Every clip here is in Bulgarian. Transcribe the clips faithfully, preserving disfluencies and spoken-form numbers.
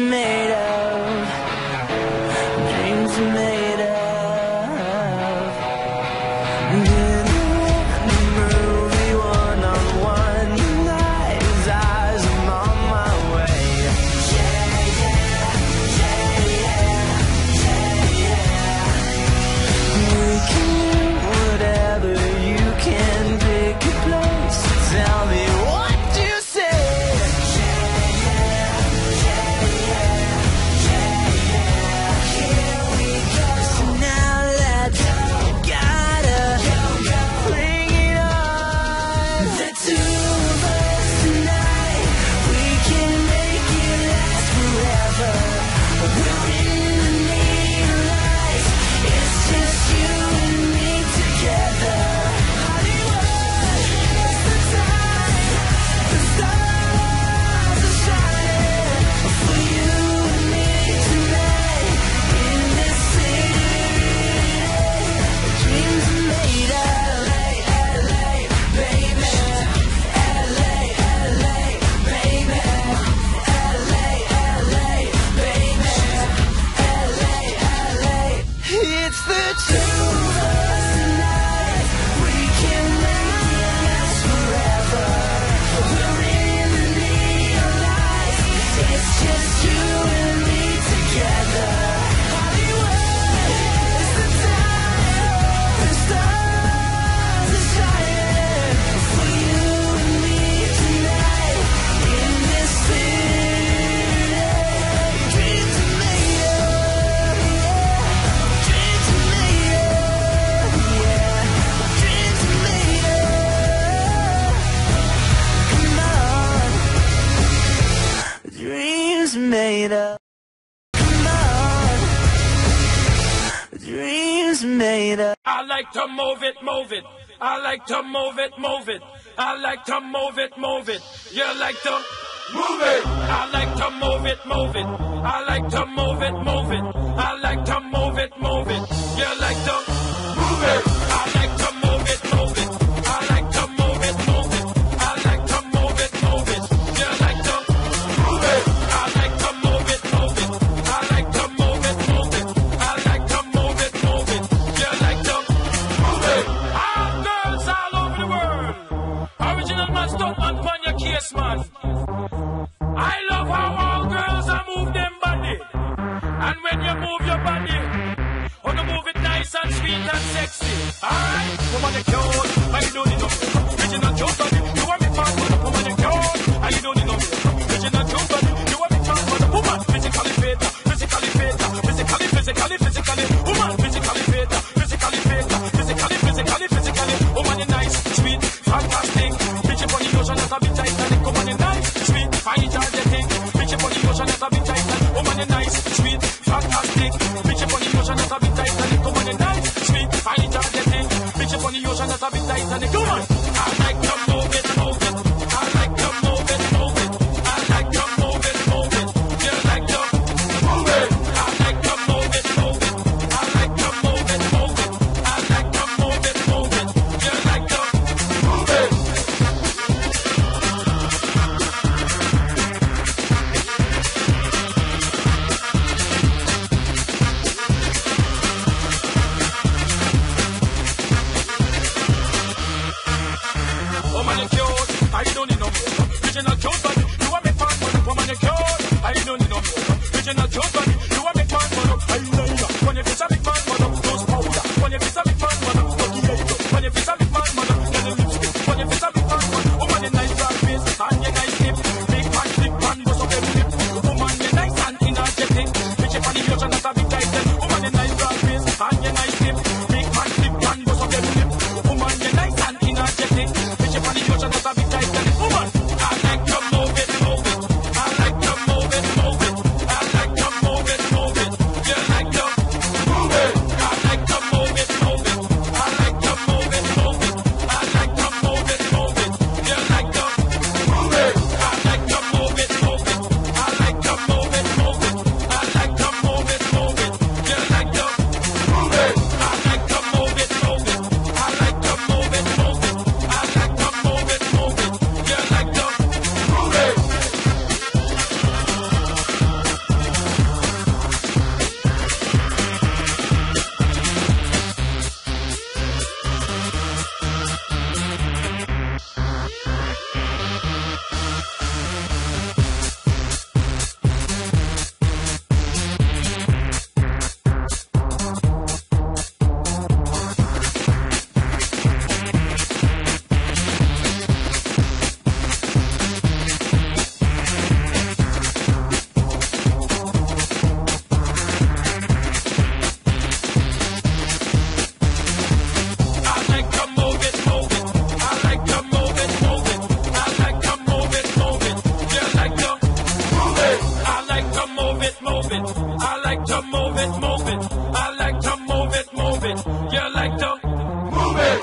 made of. Dreams are made of. Did the movie one on one. Your eyes, eyes, I'm on my way. Yeah, yeah, yeah, yeah, yeah, yeah. We can do whatever. You can pick a place. Tell me what you say. Made up. Come on. Dreams made up. I like to move it, move it. I like to move it, move it. I like to move it, move it. You like to move it. I like to move it, move it. I like to move it, move it. I like to move it, move it. You like to move it. I like to move it, move it. I like to move it, move it. I like to move it, move it. You like to move it. I like to move it, move it. I like to move it, move it. I like to move it, move it. You like to move it. All girls all over the world. Original man, stunt man, pon your case, man. I love how all girls are move them body. And when you move your body, oh, you move it nice and sweet and sexy. Alright, come on, the cute. How you doing, you know? Original cute body. You want me fast, man? Come on, the cute. How you doing, you know? Original cute body. You want me fast, man? Woman, physically fit, physically fit, physically, physically, physically. Woman, physically fit, physically fit, physically, physically, physically. Woman, you nice, sweet, fantastic. Bitch, you funny, ocean, that's a bit tight. Come on, you nice, sweet, fine, energetic. Bitch, you funny, ocean, that's a bit tight. Woman, you nice, sweet, fantastic. Bitch, you funny, ocean, that's a bit tight. Come on, you nice, sweet, fine, energetic. Bitch, you funny, ocean, that's a bit tight. Come on, I like to move it, move it. I like to move it, move it. I like to move it, move it. You like to move it. I like to move it, move it. I like to move it, move it. I like to move it, move it. You like to move it. Woman, you cute. I don't need no more. Original cute body. You want me fun, but woman, you cute. I don't need no more. Original cute body. You want me fun, but I like ya. When you feel a big man, man, those powder. When you feel a big man, man, lucky yeah. When you feel a big man, man, get a lipstick. When you feel a big man, man, woman, you nice black face and you nice lip. Big man, big man, bust up every lip. Woman, you nice and energetic. Bitch, you funny, you're not a big title. Woman, you nice black face and you nice lip. Big man, big man, bust up every lip. Woman, you nice and energetic. Bitch, you funny, you're not a big title. Woman, I like to move it, move it. I like to move it, move it. I like to move I like to move it, move it. I like to move it, move it. You like to move it.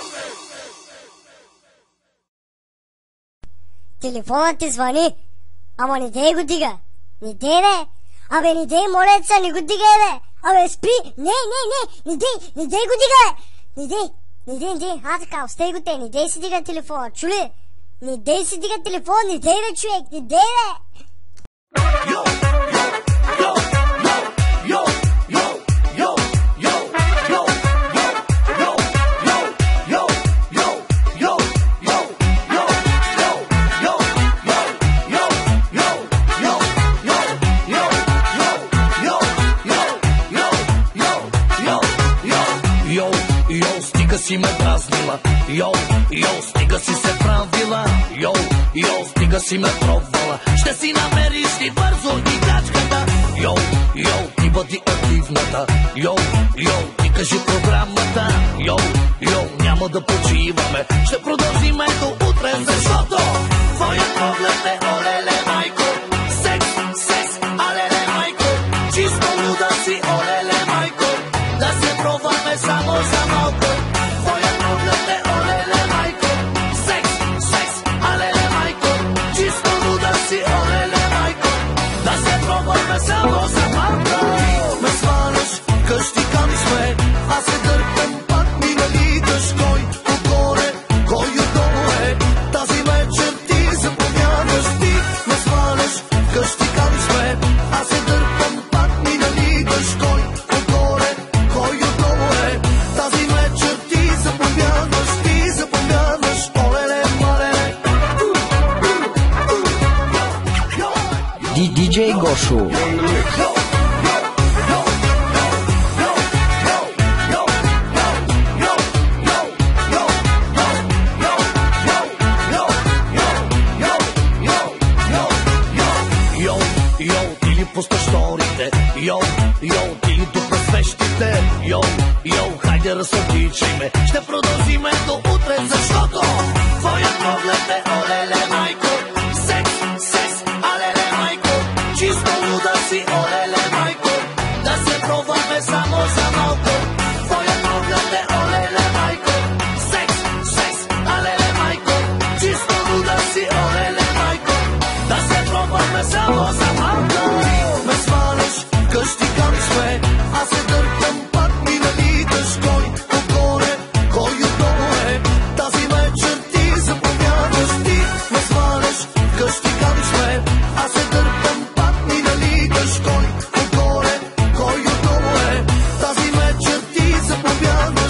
Телефонът ти звъни, ама не дей го дига. Не дей, не. Абе, не дей, моля се, не го дигай, бе. Абе, спри. Не, не, не, не дей, не дей го дига, бе. Не дей, не дей, не дей. А, така, остай го те, не дей си дига телефона, чули? Не дей си дига телефон, не дей, бе, човек, не дей, бе. Yo, yo, yo, yo, yo, yo, yo, yo, yo, yo, yo, yo, yo, yo, yo, yo, Йоу, йоу, стига си ме дразнила. Йоу, йоу, стига си се правила. Йоу, йоу, стига си ме пробвала. Ще си намериш ти бързо играчката. Йоу, йоу, ти бъди активната. Йоу, йоу, ти кажи програмата. Йоу, йоу, няма да почиваме. Ще продължим до утре, защото твоят поглед е олеле, майко. Секс, секс, алеле, майко. Чисто луда си, олеле, майко. Да се пробваме само за малко. Твоят поглед е олеле, майко. Секс, секс, алеле, майко. Чисто луда си, олеле, майко. Да се пробваме само за малко. ме сваляш, къщи кани сме, аз се дърпам, пак ми налиташ. Кой отгоре, кой отдолу е, тази вечер ти заповядаш. Ти ме сваляш, къщи кани сме, аз се дърпам, пак ми налиташ. Кой отгоре, кой отдолу е, тази вечер ти заповядаш. Ти заповядаш, олеле, малеле. Диджей Гошу. Пуска шторите, йоу, йоу, ти тук на свещите, йоу, йоу, хайде разсъдичай ме, ще продължиме до утре, защото твоят поглед е олеле, майко. Секс, секс, алеле, майко. Чисто луда си, олеле, майко. Да се пробваме само за малко. Твоят поглед е олеле, майко. Секс, секс, алеле, майко. Чисто луда си, олеле, майко. Да се пробваме само за малко. ме сваляш, къщи кани сме, аз се дърпам, пак ми налиташ. Кой отгоре, кой отдолу е, тази вечер ти заповядаш. Ти ме сваляш, къщи кани сме, аз се дърпам, пак ми налиташ. Кой отгоре, кой отдолу е, тази вечер ти заповядаш.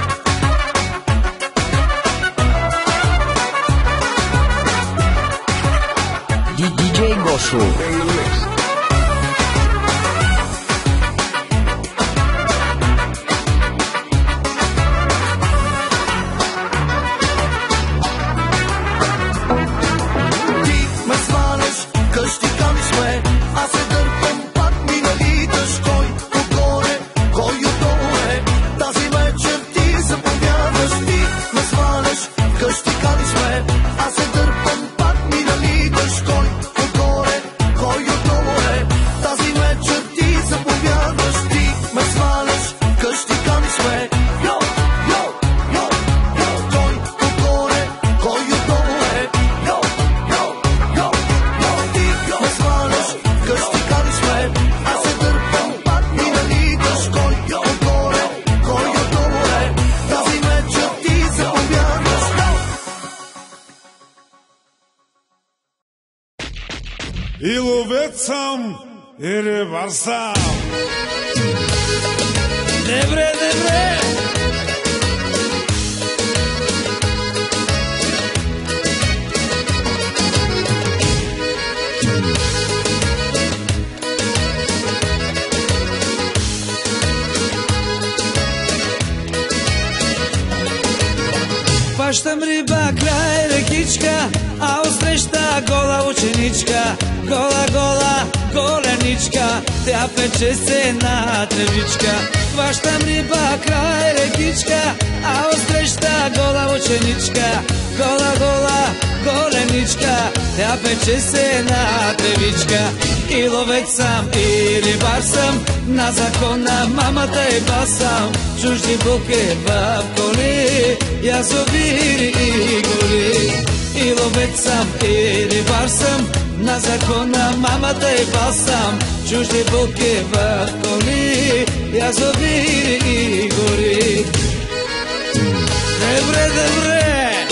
Диджей Гошу. Ти ме сваляш, къщи кани сме, аз се дърпам, пак ми налиташ. Кой отгоре, кой отдолу е, тази вечер ти заповядаш. Ти ме сваляш, къщи кани сме, аз се дърпам, пак ми налиташ. Кой отгоре, кой отдолу е, тази вечер ти заповядаш. Ти ме сваляш, къщи кани сме, йо, йо, йо, йо. Кой отгоре, кой отдолу е, йо, йо, йо, йо. Ти ме сваляш, къщи кани сме, аз се дърпам, пак ми налиташ. Кой отгоре, кой отдолу е, тази вечер ти заповядаш. И ловец съм, и рибар съм. Добре, добре. Хващам риба край рекичка, а отсреща гола ученичка. Гола, гола, голеничка, тя пече се на тревичка. Хващам риба край рекичка, а отсреща гола ученичка. Гола, гола, голеничка, тя пече се на тревичка. И ловец съм, и рибар съм, на закона мамата и бас съм. Чужди буки в коли, язовири и гори. И ловец съм, и рибар съм, на закона мамата и бас съм. Чужди буки в коли, язовири и гори. Добре, добре!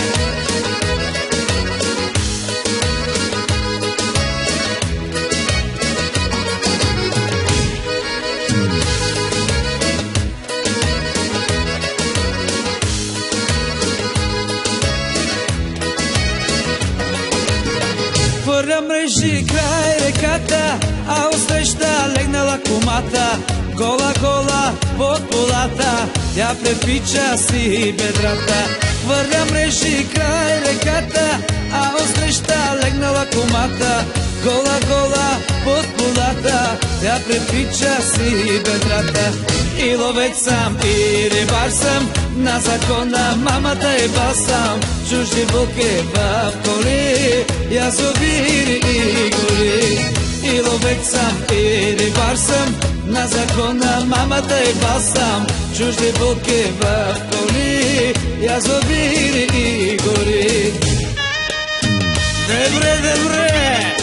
Хвърля мрежи край реката, а усреща легнала кумата. Гола, гола под полата, тя препича си бедрата. Хвърля мрежи край реката, а усреща легнала кумата. Гола, гола под полата, тя препича си бедрата. И ловец съм, и рибар съм, на закона мамата и бас съм. Чужди буки в коли, язовири и гори. И ловец съм, и рибар съм, на закона мамата и бас съм. Чужди буки в коли, язовири и гори. Добре, добре!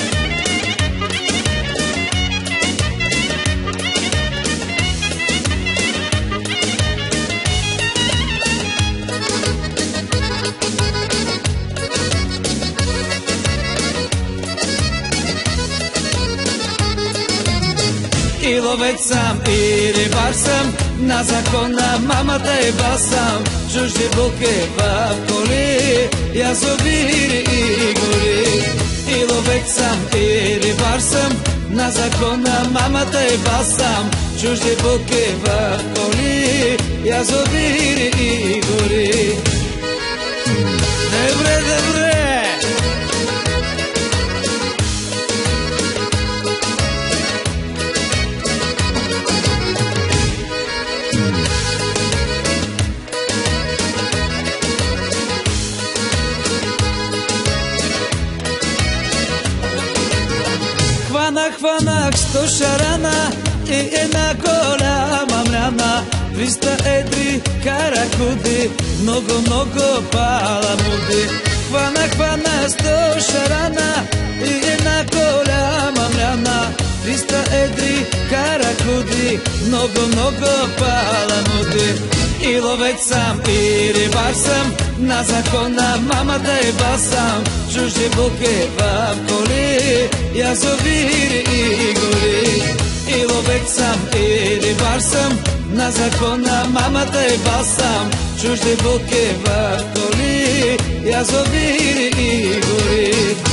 И ловец съм, и рибар съм, на закона мамата и бас съм. Чужди буки в коли, язовири и гори. И ловец съм, и рибар съм, на закона мамата и бас съм. Чужди буки в коли, язовири и гори. Добре, добре! Хванах, хванах сто шарана и една голяма мляна. Триста едри каракуди, много, много паламуди. Хванах, хванах сто шарана и една голяма мляна. Триста едри каракуди, много, много паламуди. И ловец съм, и рибар съм, на закона мамата и бас съм. Чужди буки в коли, язовири и гори. И ловец съм, и рибар съм, на закона мамата и бас съм. Чужди буки в коли, язовири и гори.